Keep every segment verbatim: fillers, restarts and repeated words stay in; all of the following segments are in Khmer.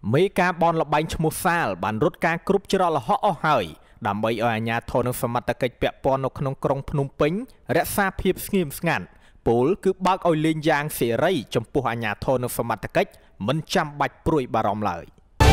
មេការបនលបែងឈ្មោះសាលបានរត់ការគ្រប់ច្រកលហកអស់ហើយដើម្បីឲ្យអាជ្ញាធរនិងសមត្ថកិច្ចពាក់ព័ន្ធនៅក្នុងក្រុងភ្នំពេញរក្សាភាពស្ងៀមស្ងាត់ពលគឺបើកឲ្យលេងយ៉ាងសេរីចំពោះអាជ្ញាធរនិងសមត្ថកិច្ចមិនចាំបាច់ព្រួយបារម្ភឡើយ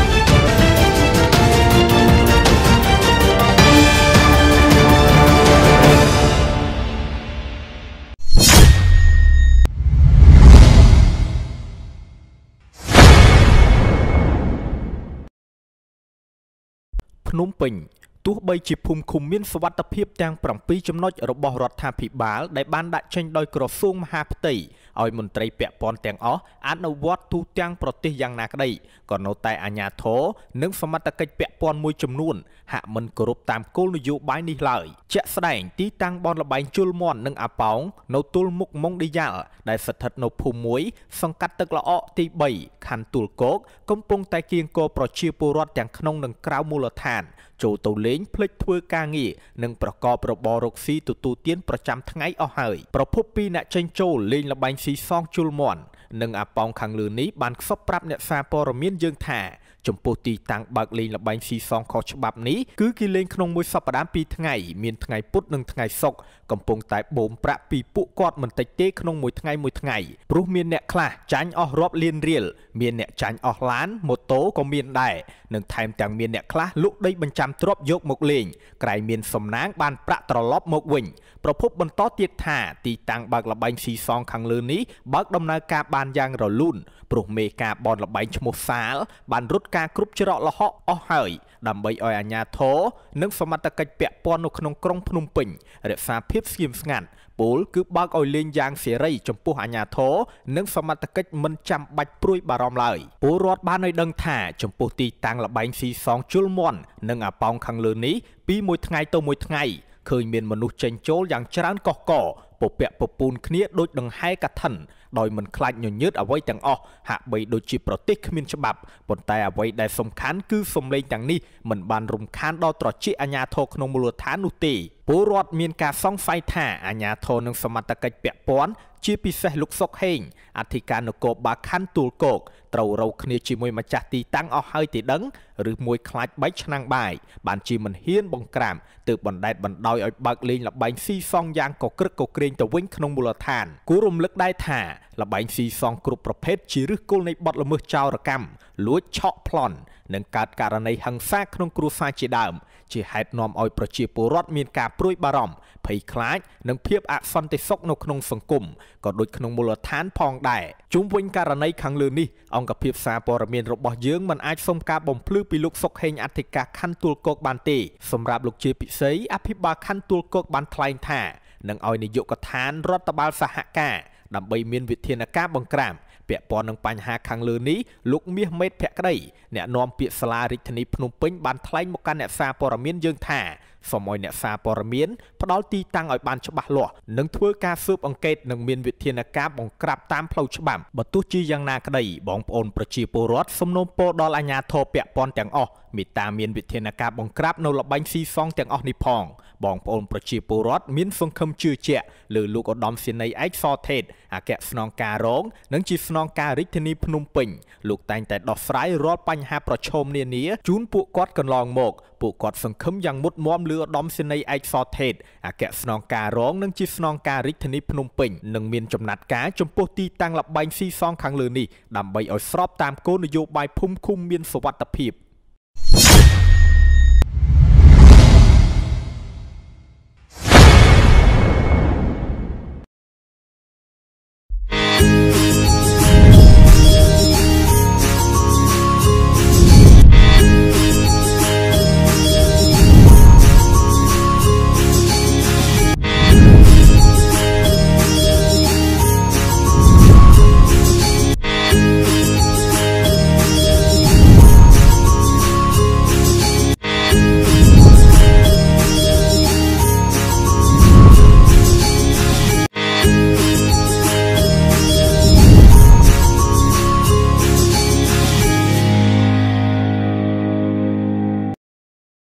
ភ្នំពេញទោះបីជាភូមិឃុំមានសុវត្ថិភាពទាំងប្រាំពីរចំណុចរបស់រដ្ឋាភិបាលដែលបានដាក់ចេញដោយក្រសួងមហាផ្ទៃឲ្យមន្ត្រីពាក់ព័ន្ធទាំងអស់អនុវត្តទូទាំងប្រទេសយ៉ាងណាក្តីក៏នៅតែអាជ្ញាធរនិងសមត្ថកិច្ចពាក់ព័ន្ធមួយចំនួនហាក់មិនគោរពតាមគោលនយោបាយនេះឡើយជាក់ស្ដែងទីតាំងបនលបែងជលមន់និងអាប៉ោងនៅទល់មុខម៉ុងឌីយ៉ាល់ដែលស្ថិតនៅភូមិមួយសង្កាត់ទឹកល្អកទីបីខណ្ឌទួលគោកកំពុងតែគៀងគរប្រជាពលរដ្ឋទាំងក្នុងនិងក្រៅមូលដ្ឋានចូលទៅលេងភ្លេចធ្វើការងារនិងប្រកបរបររកស៊ីទទួលទានប្រចាំថ្ងៃអស់ហើយប្រភពពីអ្នកចេញចូលលេងល្បែងស៊ីសងជលមន់និងអាប៉ោងខាងលើនេះបានខ្សឹបប្រាប់អ្នកសារព័ត៌មានយើងថាចំពោះទីតាំងបើកលេងល្បែងស៊ីសងខុសច្បាប់នេះគឺគេលេងក្នុងមួយសប្តាហ៍ពីរថ្ងៃមានថ្ងៃពុធនិងថ្ងៃសុក្រកំពុងតែបូមប្រាក់ពីពួកគាត់មិនតិចទេក្នុងមួយថ្ងៃមួយថ្ងៃព្រោះមានអ្នកខ្លះចាញ់អស់រាប់លានរៀលមានអ្នកចាញ់អស់ឡានម៉ូតូក៏មានដែរនិងថែមទាំងមានអ្នកខ្លះលក់ដីបញ្ចាំទ្រព្យយកមកលេងក្រែងមានសំណាងបានប្រាក់ត្រឡប់មកវិញប្រភពបន្តទៀតថាទីតាំងបើកល្បែងស៊ីសងខាងលើនេះបើកដំណើរការបានយ៉ាងរលូនព្រោះមេការបនល្បែងឈ្មោះសាលបានរត់ការគ្រប់ច្រកលហកអស់ហើយដើម្បីឲ្យអាជ្ញាធរនិងសមត្ថកិច្ចពាក់ព័ន្ធនៅក្នុងក្រុងភ្នំពេញរក្សាភាពស្ងៀមស្ងាត់ពលគឺបើកឲ្យលេងយ៉ាងសេរីចំពោះអាជ្ញាធរនិងសមត្ថកិច្ចមិនចាំបាច់ព្រួយបារម្ភឡើយពលរដ្ឋបានឲ្យដឹងថាចំពោះទីតាំងល្បែងស៊ីសងជលមន់និងអាប៉ោងខាងលើនេះពីមួយថ្ងៃទៅមួយថ្ងៃឃើញមានមនុស្សចេញចូលយ៉ាងច្រើនកកកពពាក់ពពូនគ្នាដូចដង្ហែកឋិនដោយមិនខ្លាចញញើតអ្វីទាំងអស់ហាក់បីដូចជាប្រទេសគ្មានច្បាប់ប៉ុន្តែអ្វីដែលសំខាន់គឺសំឡេងទាំងនេះមិនបានរំខានដល់ត្រចៀកអាជ្ញាធរក្នុងមូលដ្ឋាននោះទេពលរដ្ឋមានការសង្ស័យថាអាជ្ញាធរនិងសមត្ថកិច្ចពាក់ព័ន្ធជាពិសេសលោកសុកហេងអធិការនគរបាលខណ្ឌទួលគោកត្រូវរោគ្នាជាមួយម្ចាស់ទីតាំងអស់ហើយទេដឹងឬមួយខ្លាចបែកឆ្នាំងបាយបានជាមិនហ៊ានបង្ក្រាបទើបបណ្តែតបណ្ដោយឲ្យបើកលេងល្បែងស៊ីសងយ៉ាងកក្រឹកកក្រែងទៅវិញក្នុងមូលដ្ឋានគួររំលឹកដែរថាល្បែងស៊ីសងគ្រប់ប្រភេទជាឫសគល់នៃបទល្មើសចោរកម្មលួចឆក់ប្លន់និងកើតករណីហិង្សាក្នុងគ្រួសារជាដើមជាហេតុនាំឲ្យប្រជាពលរដ្ឋមានការព្រួយបារម្ភភ័យខ្លាចនិងភាពអសន្តិសុខនៅក្នុងសង្គមក៏ដូចក្នុងមូលដ្ឋានផងដែរជុំវិញករណីខាងលើនេះអង្គភាពសារព័ត៌មានរបស់យើងមិនអាចសុំការបំភ្លឺពីលោកសុកហេងអធិការខណ្ឌទួលគោកបានទេសម្រាប់លោកជាពិសីអភិបាលខណ្ឌទួលគោកបានថ្លែងថានឹងឲ្យនាយកដ្ឋានរដ្ឋបាលសហការដើម្បីមានវិធានការបង្ក្រាបពាក់ព័ន្ធនឹងបញ្ហាខាងលើនេះលោកមាសមេតភក្តីអ្នកនាំពាក្យសាលារាជធានីភ្នំពេញបានថ្លែងមកកាន់អ្នកសារព័ត៌មានយើងថាសូមឲ្យអ្នកសារព័ត៌មានផ្ដល់ទីតាំងឲ្យបានច្បាស់លាស់និងធ្វើការស៊ើបអង្កេតនិងមានវិធានការបង្ក្រាបតាមផ្លូវច្បាប់បើទោះជាយ៉ាងណាក្តីបងប្អូនប្រជាពលរដ្ឋសំណូមពរដល់អាជ្ញាធរពាក់ព័ន្ធទាំងអស់មេត្តាមានវិធានការបង្ក្រាបនៅល្បែងស៊ីសងទាំងអស់នេះផងបងប្អូនប្រជាពលរដ្ឋមានសង្ឃឹមជឿជាក់លើលោកឧត្តមសេនីយ៍ឯកសថេតអគ្គស្នងការរងនិងជាស្នងការរាជធានីភ្នំពេញលោកតែងតែដោះស្រាយរាល់បញ្ហាប្រឈមនានាជូនពួកគាត់កន្លងមកពួកគាត់សង្ឃឹមយ៉ាងមុតមាំលើឧត្តមសេនីយ៍ឯកសថេតអគ្គស្នងការរងនិងជាស្នងការរាជធានីភ្នំពេញនឹងមានចំណាត់ការចំពោះទីតាំងល្បែងស៊ីសងខាងលើនេះដើម្បីឲ្យស្របតាមគោលនយោបាយភូមិឃុំមានសុវត្ថិភាព